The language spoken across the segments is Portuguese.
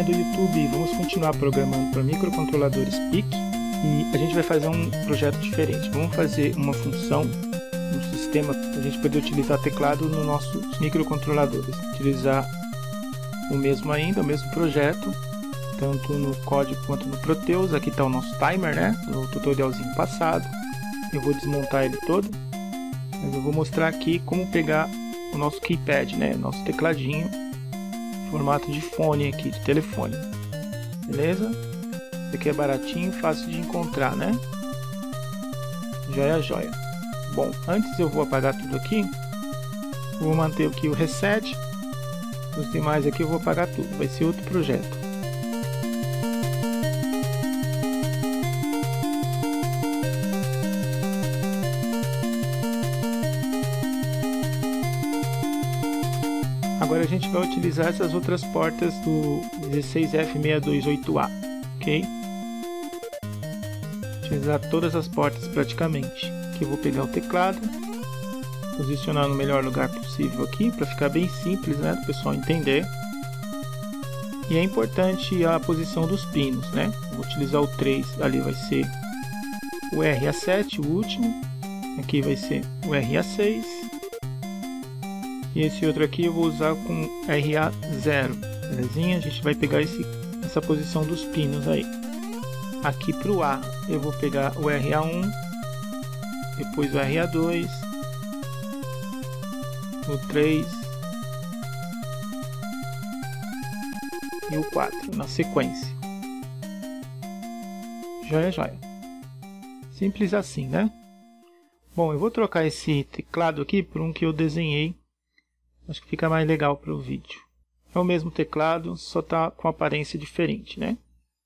galerinha do YouTube, vamos continuar programando para microcontroladores PIC e a gente vai fazer um projeto diferente. Vamos fazer uma função no sistema para a gente poder utilizar teclado nos nossos microcontroladores. Utilizar o mesmo projeto, tanto no código quanto no Proteus. Aqui está o nosso timer, né? No tutorialzinho passado. Eu vou desmontar ele todo, mas eu vou mostrar aqui como pegar o nosso keypad, né? Nosso tecladinho, formato de fone aqui, de telefone. Beleza? Isso aqui é baratinho, fácil de encontrar, né? Joia, joia. Bom, antes eu vou apagar tudo aqui. Vou manter aqui o reset. Os demais aqui eu vou apagar tudo. Vai ser outro projeto. Agora a gente vai utilizar essas outras portas do 16F628A, ok? Utilizar todas as portas praticamente. Aqui eu vou pegar o teclado, posicionar no melhor lugar possível aqui, para ficar bem simples, né, do pessoal entender. E é importante a posição dos pinos, né? Vou utilizar o 3, ali vai ser o RA7, o último. Aqui vai ser o RA6. E esse outro aqui eu vou usar com RA0, belezinha? A gente vai pegar essa posição dos pinos aí. Aqui para o A eu vou pegar o RA1, depois o RA2, o 3 e o 4 na sequência. Joia, joia. Simples assim, né? Bom, eu vou trocar esse teclado aqui por um que eu desenhei. Acho que fica mais legal para o vídeo. É o mesmo teclado, só está com aparência diferente, né?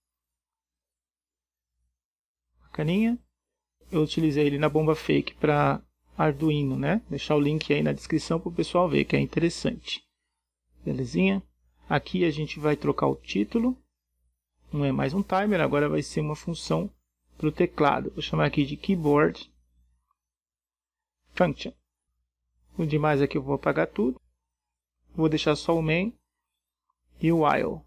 Bacaninha. Eu utilizei ele na bomba fake para Arduino, né? Deixar o link aí na descrição para o pessoal ver, que é interessante. Belezinha? Aqui a gente vai trocar o título. Não é mais um timer, agora vai ser uma função para o teclado. Vou chamar aqui de Keyboard Function. O demais aqui eu vou apagar tudo. Vou deixar só o main e o while.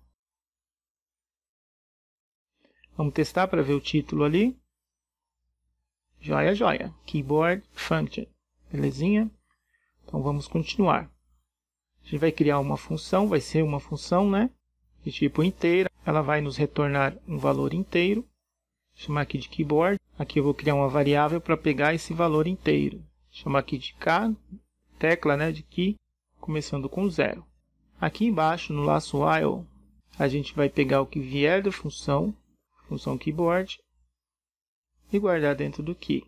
Vamos testar para ver o título ali. Joia, joia. Keyboard Function. Belezinha? Então vamos continuar. A gente vai criar uma função, vai ser uma função, né? De tipo inteira. Ela vai nos retornar um valor inteiro. Vou chamar aqui de keyboard. Aqui eu vou criar uma variável para pegar esse valor inteiro. Vou chamar aqui de K, tecla, né, de key, começando com 0. Aqui embaixo, no laço while, a gente vai pegar o que vier da função keyboard, e guardar dentro do key.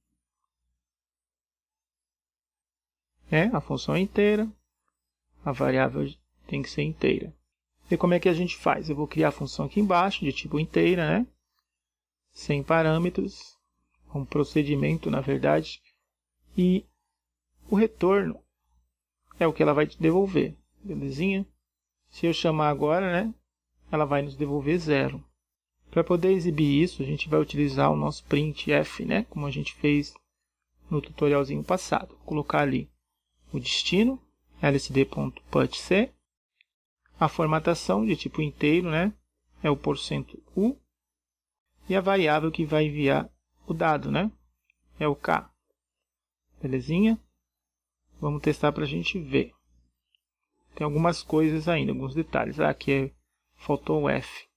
A função é inteira, a variável tem que ser inteira. E como é que a gente faz? Eu vou criar a função aqui embaixo, de tipo inteira, né? Sem parâmetros, um procedimento, na verdade, e o retorno é o que ela vai te devolver, belezinha? Se eu chamar agora, né, ela vai nos devolver 0. Para poder exibir isso, a gente vai utilizar o nosso printf, né, como a gente fez no tutorialzinho passado. Vou colocar ali o destino, lsd.putc, a formatação de tipo inteiro, né, é o %u, e a variável que vai enviar o dado, né, é o k. Belezinha? Vamos testar para a gente ver. Tem algumas coisas ainda, alguns detalhes. Aqui faltou o F.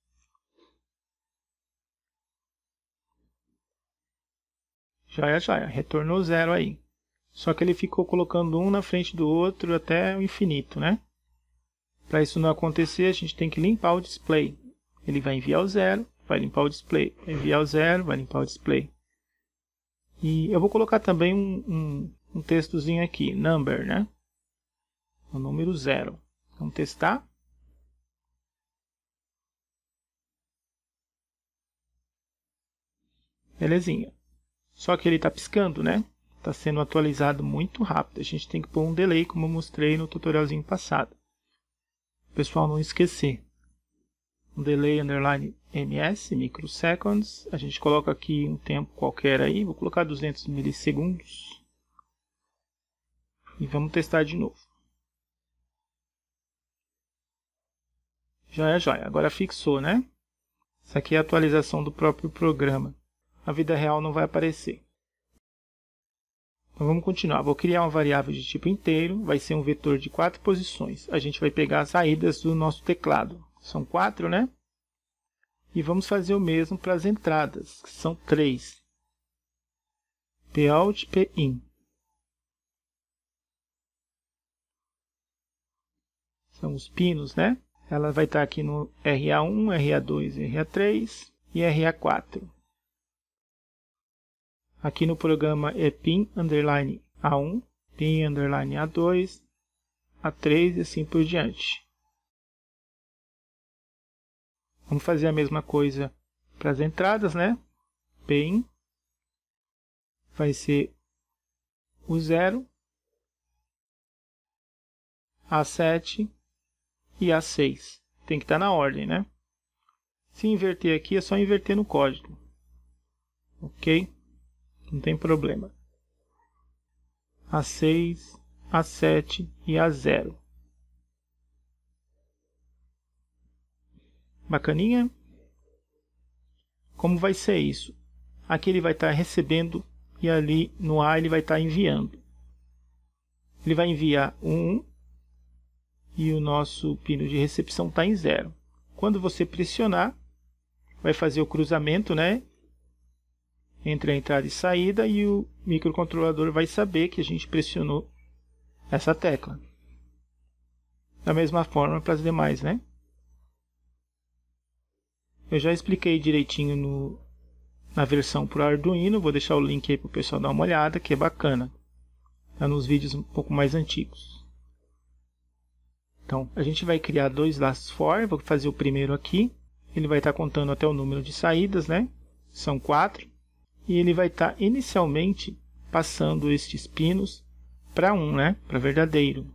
Joia, joia. Retornou 0 aí. Só que ele ficou colocando um na frente do outro até o infinito, né? Para isso não acontecer, a gente tem que limpar o display. Ele vai enviar o 0, vai limpar o display. Vai enviar o 0, vai limpar o display. E eu vou colocar também um textozinho aqui, number, né? O número 0. Vamos testar. Belezinha. Só que ele está piscando, né? Está sendo atualizado muito rápido. A gente tem que pôr um delay, como eu mostrei no tutorialzinho passado. O pessoal não esquecer. Um delay underline ms, microseconds. A gente coloca aqui um tempo qualquer aí. Vou colocar 200 milissegundos. E vamos testar de novo. Joia, joia. Agora fixou, né? Isso aqui é a atualização do próprio programa. A vida real não vai aparecer. Então vamos continuar. Vou criar uma variável de tipo inteiro. Vai ser um vetor de 4 posições. A gente vai pegar as saídas do nosso teclado. São 4, né? E vamos fazer o mesmo para as entradas, que são 3. Pout, Pin. São os pinos, né? Ela vai estar aqui no RA1, RA2, RA3 e RA4. Aqui no programa é pin underline A1, pin underline A2, A3 e assim por diante. Vamos fazer a mesma coisa para as entradas, né? Pin vai ser o 0, A7 e A6. Tem que estar na ordem, né? Se inverter aqui, é só inverter no código. Ok? Não tem problema. A6, A7 e A0. Bacaninha? Como vai ser isso? Aqui ele vai estar recebendo e ali no A ele vai estar enviando. Ele vai enviar 1 e o nosso pino de recepção está em 0. Quando você pressionar, vai fazer o cruzamento, né, entre a entrada e saída, e o microcontrolador vai saber que a gente pressionou essa tecla. Da mesma forma para as demais, né? Eu já expliquei direitinho na versão para o Arduino, vou deixar o link aí para o pessoal dar uma olhada, que é bacana. Está nos vídeos um pouco mais antigos. Então, a gente vai criar 2 laços for, vou fazer o primeiro aqui. Ele vai estar contando até o número de saídas, né? São 4. E ele vai estar inicialmente passando estes pinos para 1, né? Para verdadeiro.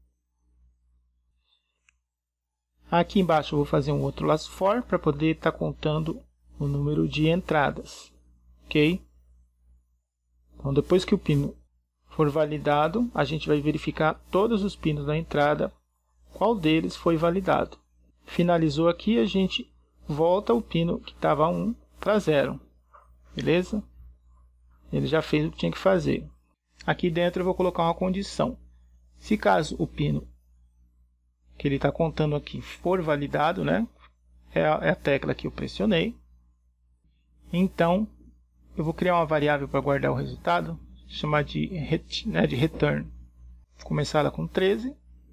Aqui embaixo eu vou fazer um outro laço for para poder estar contando o número de entradas. Ok? Então, depois que o pino for validado, a gente vai verificar todos os pinos da entrada, qual deles foi validado. Finalizou aqui, a gente volta o pino que estava 1 para 0. Beleza? Ele já fez o que tinha que fazer. Aqui dentro eu vou colocar uma condição. Se caso o pino que ele está contando aqui for validado, né? É a tecla que eu pressionei. Então, eu vou criar uma variável para guardar o resultado, chamar de return. Vou começar ela com 13.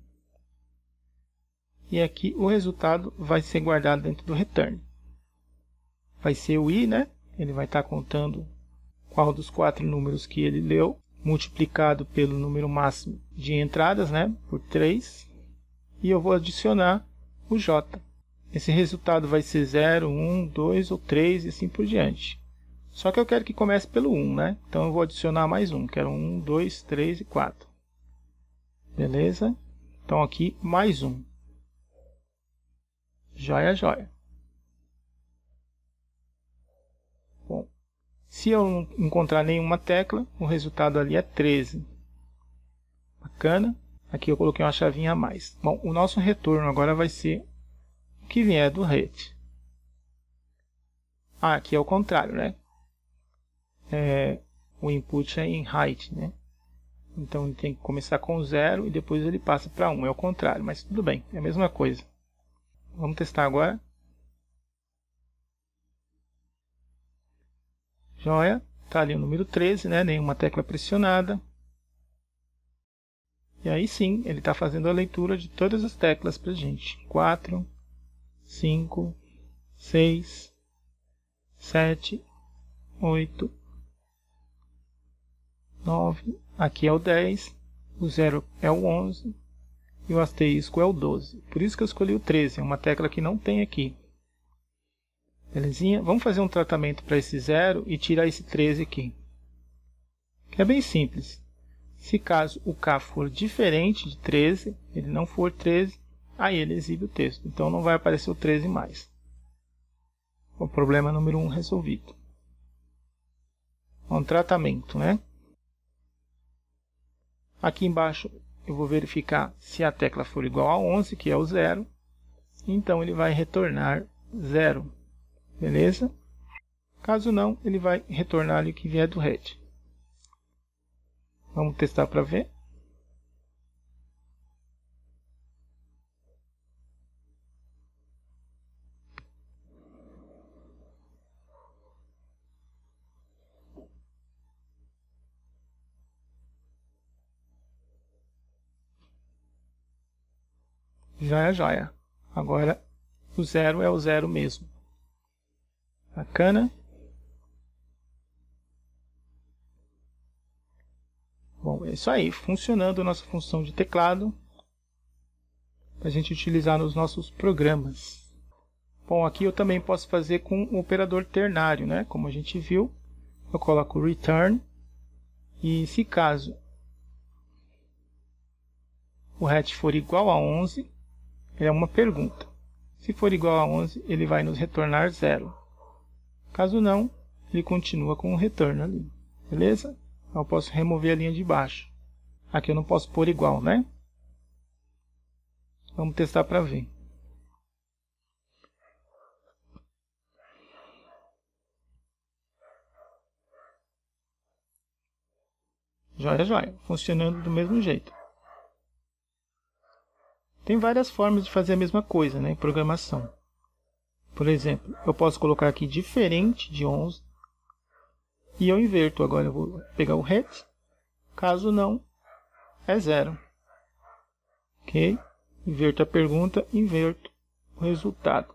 E aqui o resultado vai ser guardado dentro do return. Vai ser o i, né? Ele vai estar contando qual dos 4 números que ele leu, multiplicado pelo número máximo de entradas, né? Por 3. E eu vou adicionar o j. Esse resultado vai ser 0, 1, 2 ou 3 e assim por diante. Só que eu quero que comece pelo 1, né? Então eu vou adicionar mais 1. Quero 1, 2, 3 e 4. Beleza? Então aqui mais 1. Joia, joia. Bom, se eu não encontrar nenhuma tecla, o resultado ali é 13. Bacana. Aqui eu coloquei uma chavinha a mais. Bom, o nosso retorno agora vai ser o que vier do RET. Ah, aqui é o contrário, né? O input é em height, né? Então ele tem que começar com 0 e depois ele passa para 1. É o contrário, mas tudo bem, é a mesma coisa. Vamos testar agora. Joia. Está ali o número 13, né? Nenhuma tecla pressionada. E aí sim, ele está fazendo a leitura de todas as teclas para a gente. 4, 5, 6, 7, 8, 9. Aqui é o 10. O 0 é o 11. E o asterisco é o 12. Por isso que eu escolhi o 13. É uma tecla que não tem aqui. Belezinha? Vamos fazer um tratamento para esse 0 e tirar esse 13 aqui. Que é bem simples. Se caso o K for diferente de 13, ele não for 13, aí ele exibe o texto. Então não vai aparecer o 13 mais. O problema número 1 resolvido. Um tratamento, né? Aqui embaixo eu vou verificar se a tecla for igual a 11, que é o 0. então ele vai retornar 0, beleza? Caso não, ele vai retornar ali o que vier do head. Vamos testar para ver. Joia. Agora o 0 é o 0 mesmo. Bacana. Bom, é isso aí. Funcionando a nossa função de teclado para a gente utilizar nos nossos programas. Bom, aqui eu também posso fazer com o operador ternário, né? Como a gente viu, eu coloco return e se caso o hatch for igual a 11, é uma pergunta. Se for igual a 11, ele vai nos retornar 0. Caso não, ele continua com o return ali. Beleza? Eu posso remover a linha de baixo. Aqui eu não posso pôr igual, né? Vamos testar para ver. Joia. Funcionando do mesmo jeito. Tem várias formas de fazer a mesma coisa, né, em programação. Por exemplo, eu posso colocar aqui diferente de 11 e eu inverto. Agora eu vou pegar o hat, caso não, é 0. Ok? Inverto a pergunta, inverto o resultado.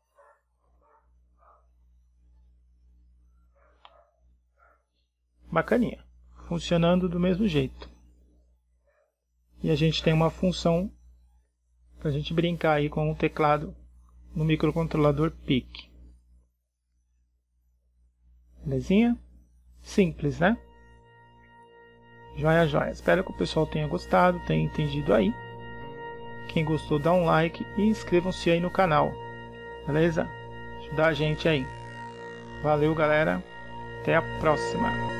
Bacaninha. Funcionando do mesmo jeito. E a gente tem uma função para a gente brincar aí com o teclado no microcontrolador PIC. Belezinha? Simples, né? Joia. Espero que o pessoal tenha gostado, tenha entendido aí. Quem gostou, dá um like e inscrevam-se aí no canal. Beleza? Ajudar a gente aí. Valeu, galera. Até a próxima.